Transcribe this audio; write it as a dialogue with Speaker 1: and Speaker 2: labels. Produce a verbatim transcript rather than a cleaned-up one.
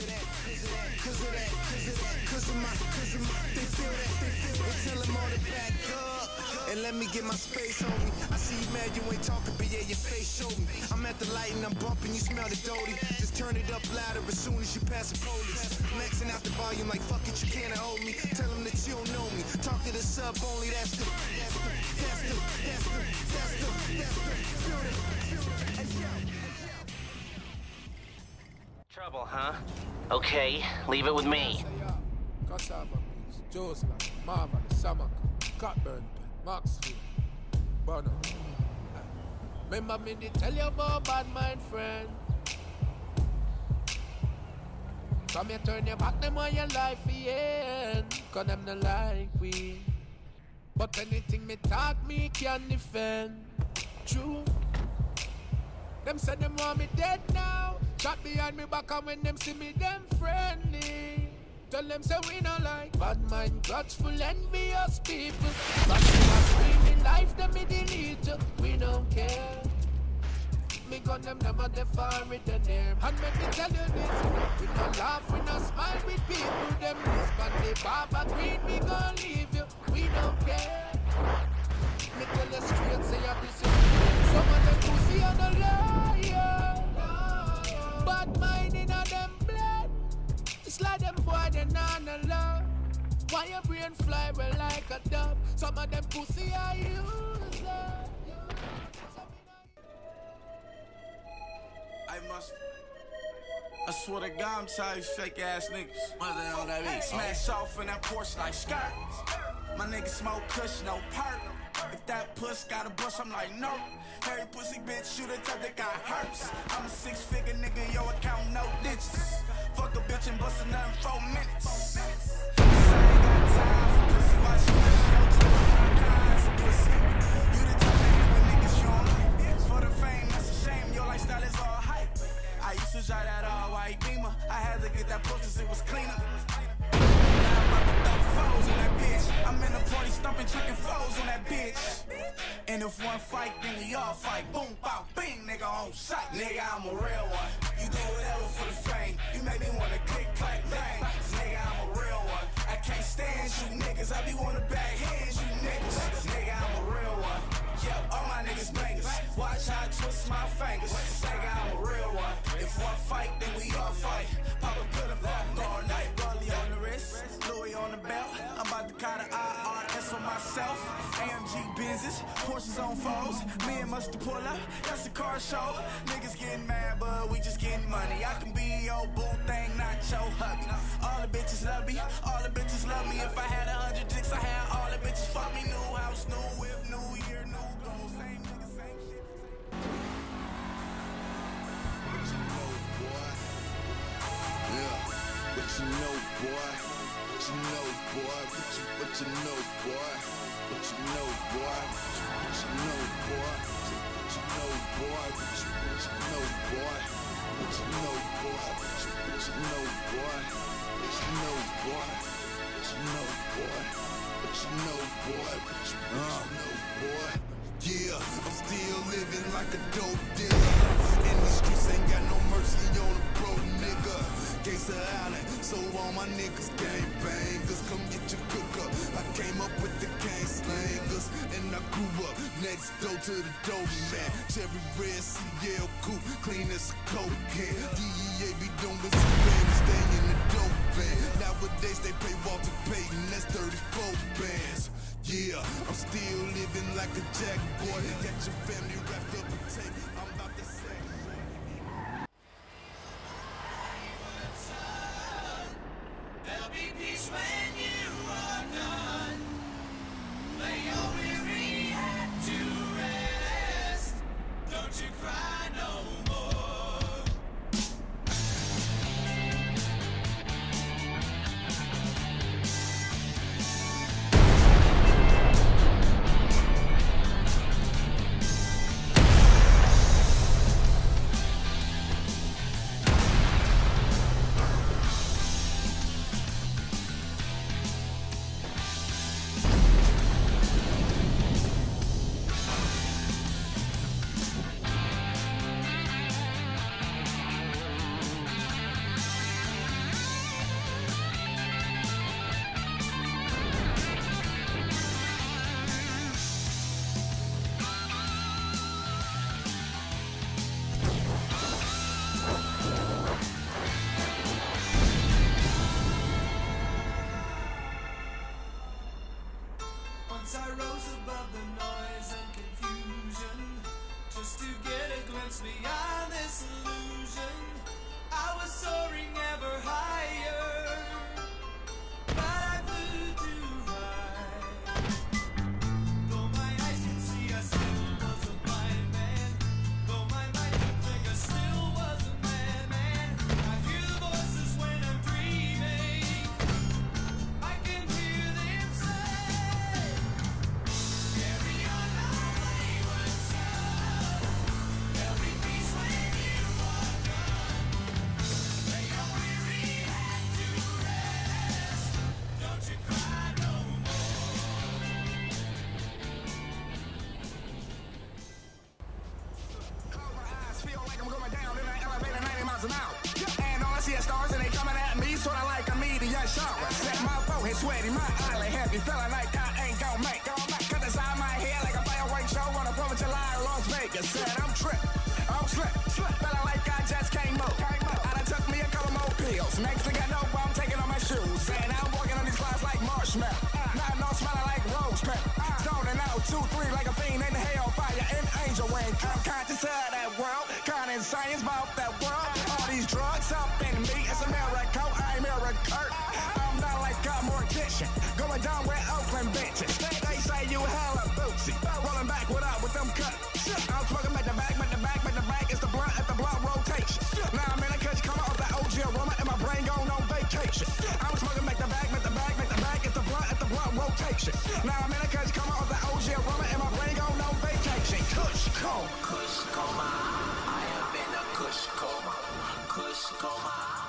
Speaker 1: of that, cause of that, cause of that, cause of that, cause of my, cause of my, they feel that, they feel that. Tell them all to back up, and let me get my space on me. I see you mad, you ain't talking, but yeah, your face showed me. I'm at the light and I'm bumping, you smell the doty. Just turn it up louder as soon as you pass the police. Maxing out the volume like fuck it, you can't hold me. Tell them that you don't know me. Talk to the sub only, that's the, that's the, that's the, that's the, that's the, that's the, feel it, feel it, hey yo.
Speaker 2: Trouble, huh? Okay, leave it with me.
Speaker 3: Cassava peas, Joseland, Marvel, Samaka, Cockburn, Maxfield, Bono. Remember me to tell you about bad mind friend. Come here, turn your back, them on your life, yeah. Cause them not like we. But anything me talk, me can defend. True. Them say them want me dead now. Shot behind me back and when them see me, them friendly. Tell them say we not like bad mind, grudgeful, envious people. But we are screaming life, them me delete you. We don't care. Me gun them never define with the name. And let me tell you this, we no laugh, we no smile with people. Them this but the barber green, we gon' leave you. We don't care. Me tell you straight, say you busy. Some of them pussy on the liar. Bad mind in a them blood. It's like them boy, they not alone. Why your brain fly well like a dove? Some of them pussy are useless.
Speaker 4: I must. I swear to God, I'm tired of fake ass niggas. Mother on that beat. Smash off in that Porsche like skirt. My niggas smoke Kush, no perk. If that puss got a bush, I'm like, no. Harry pussy bitch, shoot a type that got hurts. I'm a six figure nigga, yo account no digits. Fuck a bitch and bust a nut in four minutes. I ain't got time for pussy, watch you live your time. All kinds of pussy. You the type of hit with niggas you don't like. For the fame, that's a shame, your lifestyle is all hype. I used to drive that all white Beamer. I had to get that push cause it was cleaner. Now I'm about to throw foes on that bitch. I'm in the party stomping, chucking foes on that bitch. And if one fight, then we all fight. Boom, bow, bing, nigga on sight. Nigga, I'm a real one. You do whatever for the fame. You make me wanna click, clack, bang. Nigga, I'm a real one. I can't stand you niggas. I be wanna back hands, you niggas. Nigga, I'm a real one. Yep, all my niggas bangers. Watch how I twist my fingers. Nigga, I'm a real one. If one fight, then we all fight. Pop a pill and fuck all night. Rollie on the wrist, Louis on the belt. I'm about to cut an I R S on myself. A M G Benzes, Porsches on foes. Me and Mustard pull up, that's the car show. Niggas getting mad, but we just getting money. I can be your boo thing, not your hubby. All the bitches love me, all the bitches love me. If I had a hundred dicks, I had all the bitches fuck me. New house, new whip, new year, new goals. Same nigga, same shit.
Speaker 5: What you know, boy? Yeah, what you know, boy? What you know, boy? What you, what you know, boy? What you know, boy? What you know, boy? What you know, boy? What you, what you know, boy? What you know, boy? What you, what you know, boy? What you know, boy? What you know, boy? What you know, boy? What you, what you know, boy? Yeah, I'm still living like a dope dealer. And these streets ain't got no mercy on a broke nigga. Gangsta Island, so all my niggas gang bangers. Come get your cooker. I came up with the gang slangers, and I grew up next door to the dope man. Cherry red C L coupe, clean as a coke can. D E A be doing some baby, stay in the dope van. Nowadays they pay Walter Payton, that's thirty-four bands. Yeah, I'm still living like a jack boy. Got your family wrapped up in tape. I'm about to say.
Speaker 6: There'll be peace when you are done. Lay your weary head to rest. Don't you cry no more. disillusioned. I was soaring ever higher, but I flew too high. Though my eyes can see, I still was a blind man. Though my mind can think, I still was a madman. I hear the voices when I'm dreaming. I can hear them say, carry on our wayward son. There'll be peace when you are gone. Lay your weary head to rest. Don't you cry no more.
Speaker 7: Close my eyes, feel like I'm going down in an elevator ninety miles an hour. And all I see is stars and they coming at me, sorta like a meteor shower. Set my forehead sweaty, my eyelid heavy, feeling like I ain't gon' make. Cut inside my head like a fireworks show on the fourth of July in Las Vegas. Said I'm tripped, I'm slipped, feeling like I just can't move. I done took me a couple more pills. Next thing I know, I'm taking off my shoes. And I'm walking on these clouds like marshmallow. Not no smelling like rose pepper. Zoning out, two, three like a fiend in hellfire and angel wing. I'm conscious of that world, kind of science about that world. All these drugs up in me, it's a miracle, I'm miracle. I'm not like a mortician, going down with Oakland bitches. They say you hella bootsy, rolling back without with them cut. I'm smoking back the back, back the back, back the back, it's the blunt at the blunt rotation. Now I'm in a catch, come out of that O G aroma and my brain going on vacation. I'm smoking back the back, back the back, back the back, it's the blunt at the blunt rotation. Now I'm in a catch, come out of that O G aroma and my brain going on vacation. Kush Coma.
Speaker 2: Kush Coma. I am in a Kush Coma. Kush Coma.